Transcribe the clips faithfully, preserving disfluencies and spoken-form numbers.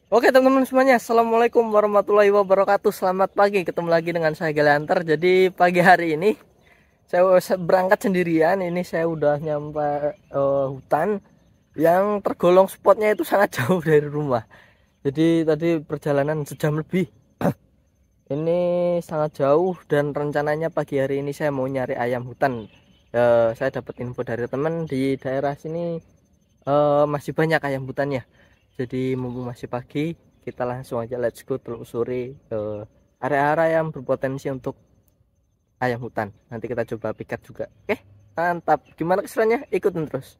Oke teman-teman semuanya, Assalamualaikum warahmatullahi wabarakatuh. Selamat pagi, ketemu lagi dengan saya Galanter. Jadi pagi hari ini saya berangkat sendirian. Ini saya udah nyampe uh, hutan yang tergolong spotnya itu sangat jauh dari rumah. Jadi tadi perjalanan sejam lebih. Ini sangat jauh dan rencananya pagi hari ini saya mau nyari ayam hutan. Uh, saya dapat info dari teman di daerah sini uh, masih banyak ayam hutannya. Jadi mumpung masih pagi, kita langsung aja let's go telusuri uh, area-area yang berpotensi untuk ayam hutan. Nanti kita coba pikat juga. Oke, mantap. Gimana keseruannya? Ikutin terus.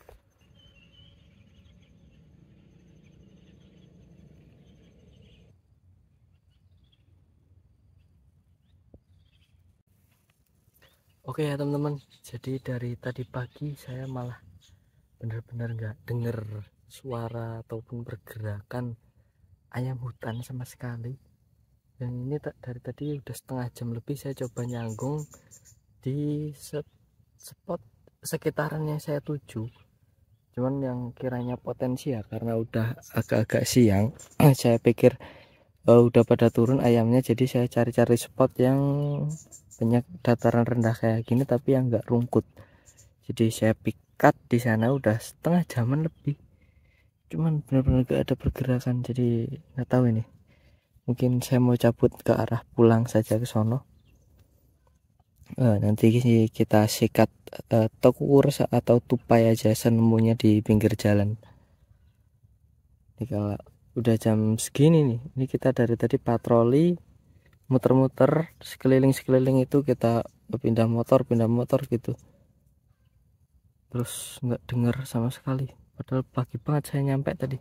Oke ya teman-teman. Jadi dari tadi pagi saya malah benar-benar nggak dengar suara ataupun pergerakan ayam hutan sama sekali. Dan ini dari tadi udah setengah jam lebih saya coba nyanggung di spot sekitaran yang saya tuju, cuman yang kiranya potensi ya karena udah agak-agak siang. Saya pikir uh, udah pada turun ayamnya, jadi saya cari-cari spot yang banyak dataran rendah kayak gini tapi yang enggak rungkut. Jadi saya pikat di sana udah setengah jaman lebih, cuman benar-benar gak ada pergerakan. Jadi nggak tahu ini, mungkin saya mau cabut ke arah pulang saja ke sono. Uh, nanti kita sikat uh, tokur atau tupai aja senemunya di pinggir jalan. Ini kalau udah jam segini nih, ini kita dari tadi patroli muter-muter sekeliling-sekeliling itu, kita pindah motor pindah motor gitu, terus nggak dengar sama sekali. Padahal pagi banget saya nyampe tadi.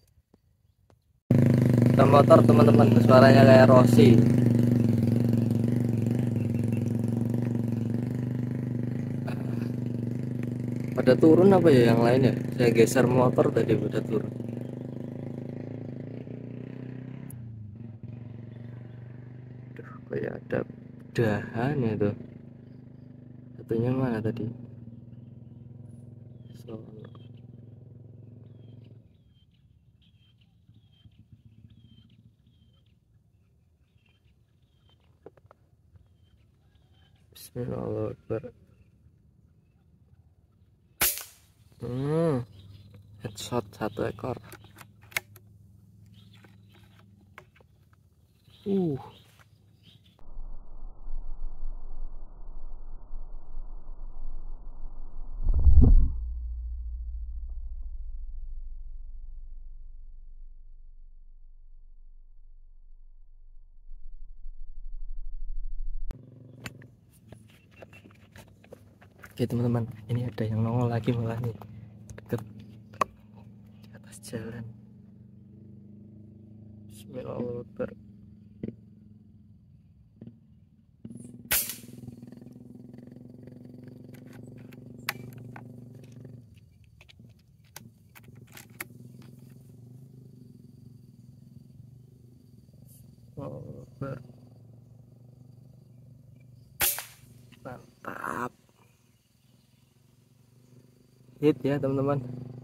Kita motor teman-teman, suaranya kayak Rossi. Pada turun apa ya yang lain ya? Saya geser motor tadi pada turun. Duh, kayak ada dahan itu. Satunya mana tadi? So, Bismillahirrahmanirrahim. Hmm, headshot satu ekor. Uh. Oke teman-teman, ini ada yang nongol lagi malah nih, deket di atas jalan. Bismillahirrahmanirrahim. Bismillahirrahmanirrahim. Mantap, hit ya teman-teman.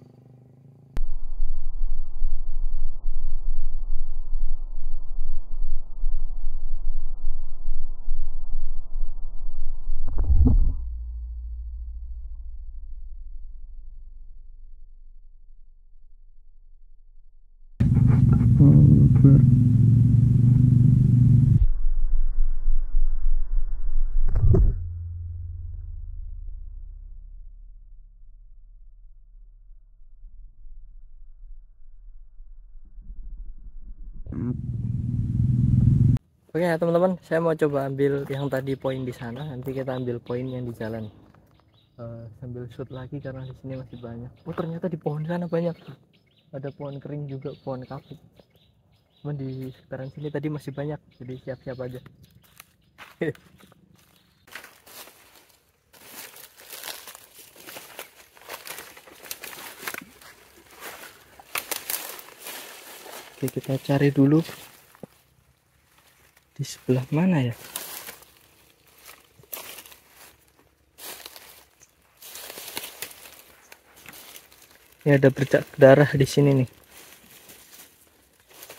Oke ya teman-teman, saya mau coba ambil yang tadi poin di sana, nanti kita ambil poin yang di jalan. Uh, sambil shoot lagi karena di sini masih banyak. Oh ternyata di pohon sana banyak, ada pohon kering juga, pohon kapuk. Cuman di sekitaran sini tadi masih banyak, jadi siap-siap aja. Oke, kita cari dulu di sebelah mana ya. Ini ada bercak darah di sini nih.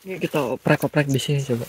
Ini kita oprek-oprek di sini coba.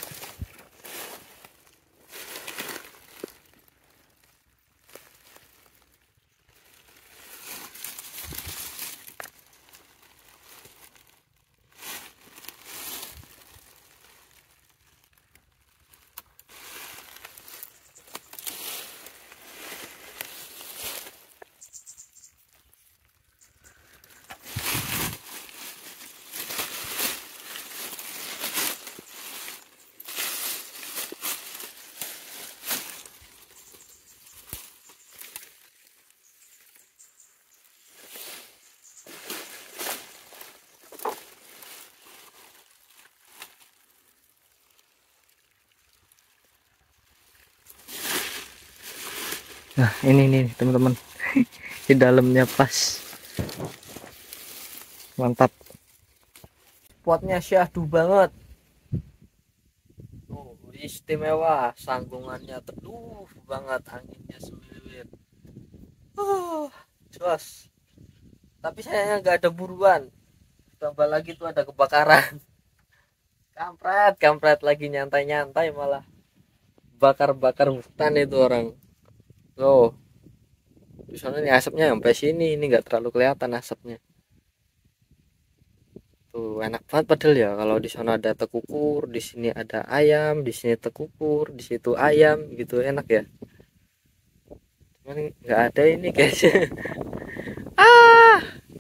Nah ini nih teman-teman, di dalamnya pas, mantap. Spotnya syahdu banget, oh, istimewa, sanggungannya teduh banget, anginnya seliwir, uh, jos. Tapi sayangnya nggak ada buruan, tambah lagi tuh ada kebakaran. Kampret, kampret lagi nyantai-nyantai malah bakar-bakar hutan itu orang. Oh, di sana nih asapnya sampai sini, ini nggak terlalu kelihatan asapnya. Tuh enak banget padahal ya, kalau di sana ada tekukur, di sini ada ayam, di sini tekukur, di situ ayam gitu, enak ya. Cuman nggak ada ini guys. Ah,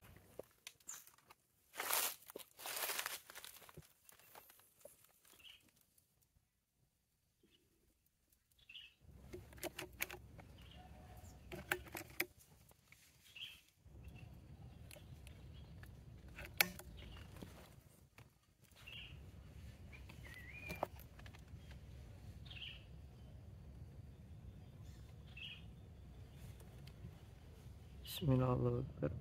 Bismillahirrahmanirrahim.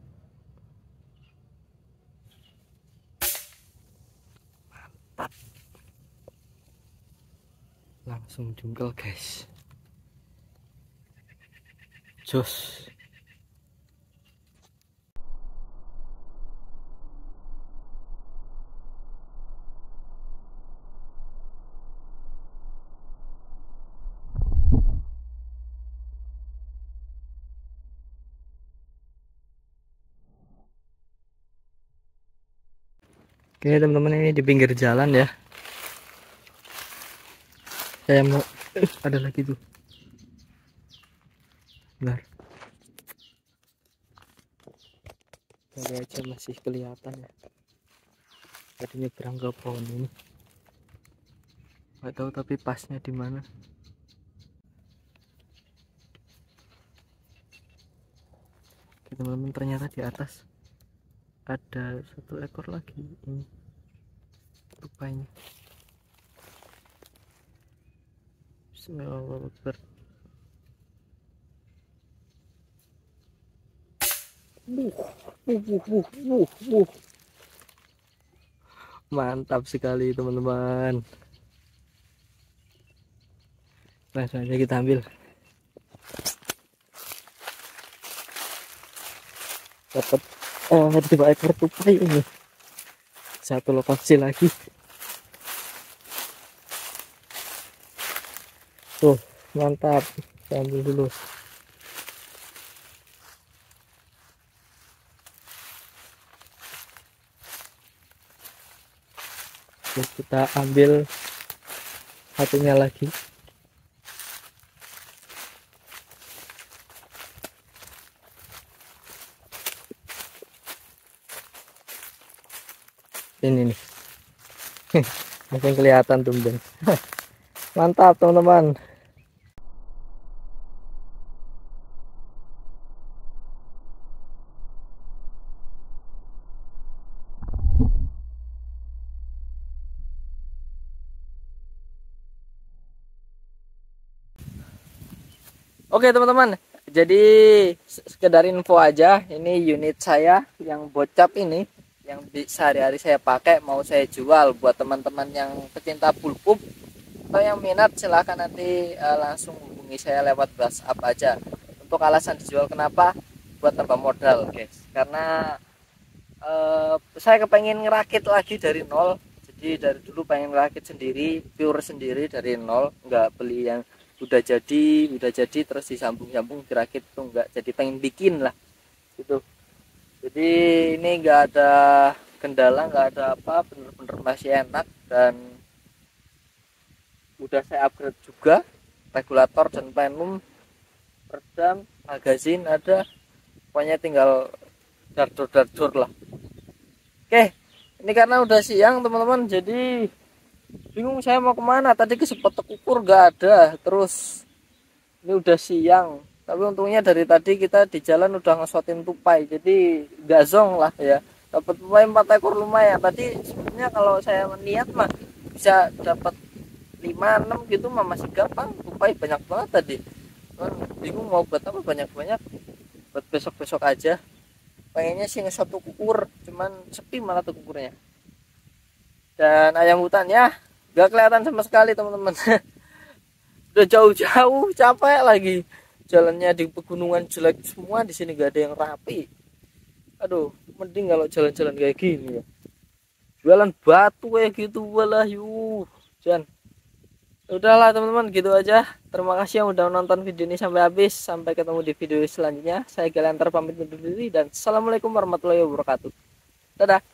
Mantap. Langsung jungkel guys. Jos. Oke teman-teman, ini di pinggir jalan ya. Saya mau, eh, ada lagi tuh. Bentar. Kali aja masih kelihatan ya. Tadi nyebrang ke pohon ini. Nggak tahu tapi pasnya di mana. Oke teman-teman, ternyata di atas ada satu ekor lagi ini rupanya. Bismillahirrahmanirrahim. Uh, uh, uh, uh, uh. Mantap sekali teman-teman. Langsung aja kita ambil. Dapat eh, dua ekor tupai ini. Satu lokasi lagi. Tuh mantap, kita ambil dulu. Terus kita ambil satunya lagi. Ini nih. Mungkin kelihatan tumben. Mantap teman-teman. Oke teman-teman, jadi sekedar info aja, ini unit saya yang bocap ini, yang sehari-hari saya pakai, mau saya jual buat teman-teman yang pecinta bulbub atau yang minat, silahkan nanti uh, langsung hubungi saya lewat WhatsApp aja. Untuk alasan dijual kenapa? Buat tambah modal guys, karena uh, saya kepengen ngerakit lagi dari nol, jadi Jadi dari dulu pengen rakit sendiri, pure sendiri dari nol, nggak beli yang udah jadi udah jadi terus disambung-sambung dirakit tuh nggak. Jadi pengen bikin lah gitu. Jadi ini nggak ada kendala, nggak ada apa, bener-bener masih enak. Dan udah saya upgrade juga regulator dan plenum, redam, magazin ada, pokoknya tinggal dardor-dardor lah. Oke, ini karena udah siang teman-teman, jadi bingung saya mau kemana. Tadi ke spot ukur nggak ada, terus ini udah siang, tapi untungnya dari tadi kita di jalan udah ngesotin tupai, jadi nggak zong lah ya. Dapat tupai empat ekor lumayan. Tadi sebenarnya kalau saya niat mah bisa dapat lima enam gitu mah masih gampang. Tupai banyak banget tadi, cuman bingung mau buat apa banyak-banyak, buat besok-besok aja. Pengennya sih ngesot ukur, cuman sepi malah tuh ukurnya. Dan ayam hutan ya nggak kelihatan sama sekali teman-teman. Udah jauh-jauh capek lagi, jalannya di pegunungan jelek semua, di sini gak ada yang rapi. Aduh, mending kalau jalan-jalan kayak gini ya, jualan batu kayak gitu walah yuk jangan. Udahlah teman-teman, gitu aja. Terima kasih yang udah nonton video ini sampai habis. Sampai ketemu di video selanjutnya. Saya Galantar pamit undur diri dan assalamualaikum warahmatullahi wabarakatuh. Dadah.